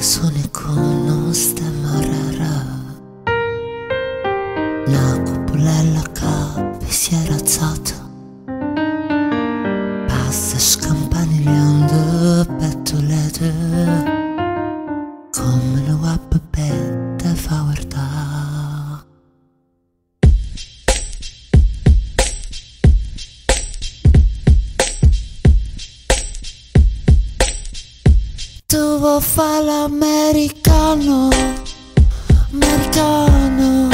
persone conoscono rara. Una cupolella che si è alzata, passa scampanigliando pettolette, come una web te fa guardare. Tu vuoi fare l'americano, americano,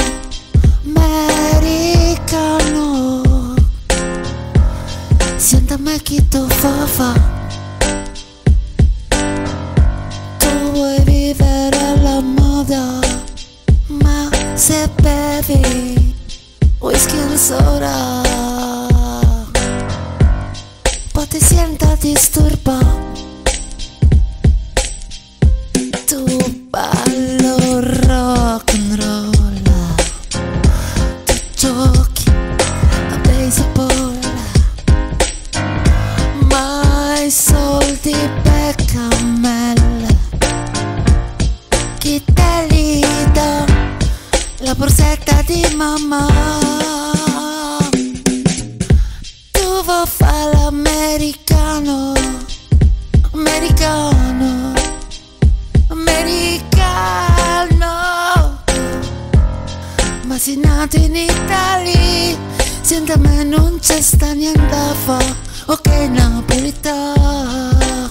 americano. Senta me chi tu fa. Tu vuoi vivere alla moda, ma se bevi whisky e soda, poi ti senta disturba. Tu ballo rock and roll, tu giochi a baseball, ma i soldi per cammelle, chi te li dà? La borsetta di mamma. Tu vuoi fare l'americano, americano, americano, ma sei nato in Italia, senta me non c'è sta niente a fa, ok napolitano.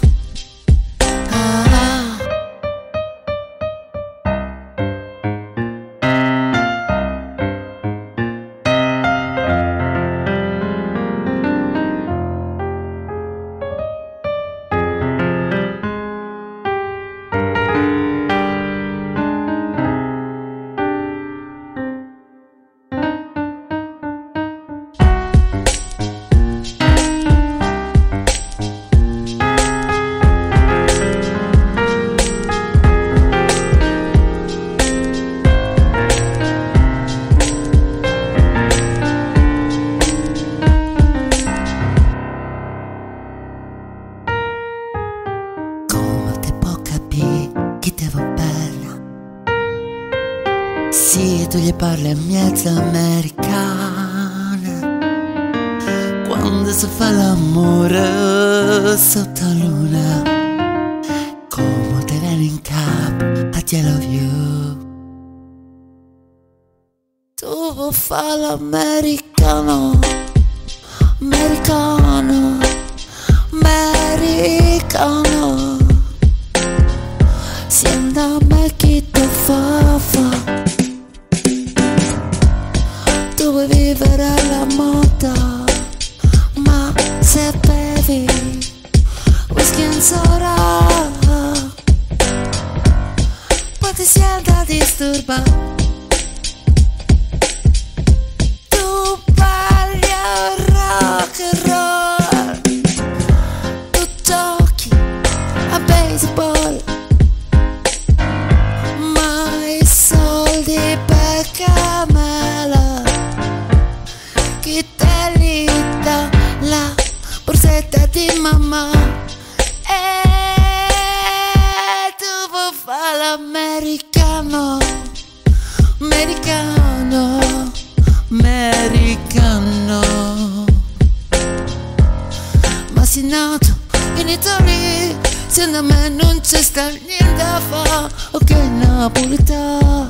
Chi te va bene? Sì, tu gli parli a mezza americana, quando si fa l'amore sotto la luna, come te viene in capo a I love you. Tu vuoi fare l'americano, americano, americano. Senta me chi tu fa. Tu vuoi vivere alla moda, ma se bevi whisky e soda, poi ti senta disturba. Tu parli a rock and roll, tu giochi a baseball, per camela, chi te li dà? La borsetta di mamma. Tu vuoi fare l'americano, americano, americano, ma sei nato in Italia, se da me non c'è sta niente a fa, ok napolitano.